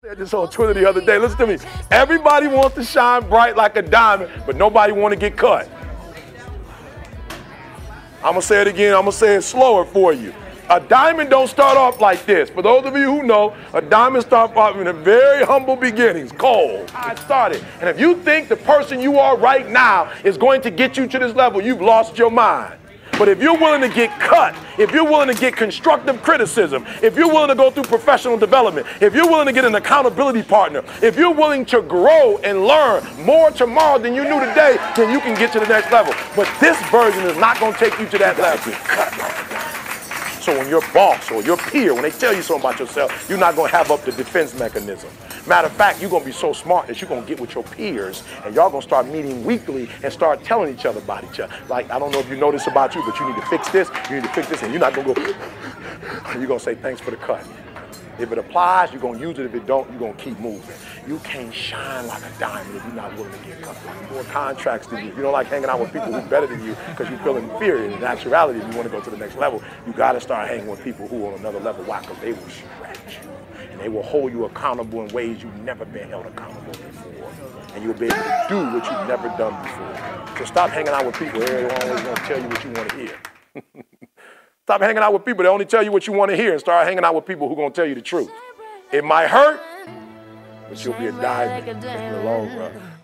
said this on Twitter the other day. Listen to me. Everybody wants to shine bright like a diamond, but nobody want to get cut. I'm going to say it again. I'm going to say it slower for you. A diamond don't start off like this. For those of you who know, a diamond starts off in a very humble beginnings, cold. I started. And if you think the person you are right now is going to get you to this level, you've lost your mind. But if you're willing to get cut, if you're willing to get constructive criticism, if you're willing to go through professional development, if you're willing to get an accountability partner, if you're willing to grow and learn more tomorrow than you knew today, then you can get to the next level. But this version is not going to take you to that level. So when your boss or your peer, when they tell you something about yourself, you're not going to have up the defense mechanism. Matter of fact, you're going to be so smart that you're going to get with your peers and y'all going to start meeting weekly and start telling each other about each other. Like, I don't know if you know this about you, but you need to fix this, you need to fix this, and you're not going to go, you're going to say thanks for the cut. If it applies, you're going to use it. If it don't, you're going to keep moving. You can't shine like a diamond if you're not willing to get cut. More contracts than you. If you don't like hanging out with people who are better than you because you feel inferior. In actuality, if you want to go to the next level, you got to start hanging with people who are on another level. Why? Because they will stretch you. And they will hold you accountable in ways you've never been held accountable before. And you'll be able to do what you've never done before. So stop hanging out with people who are always going to tell you what you want to hear. Stop hanging out with people that only tell you what you want to hear and start hanging out with people who are going to tell you the truth. It might hurt, but you'll be a diamond in the long run.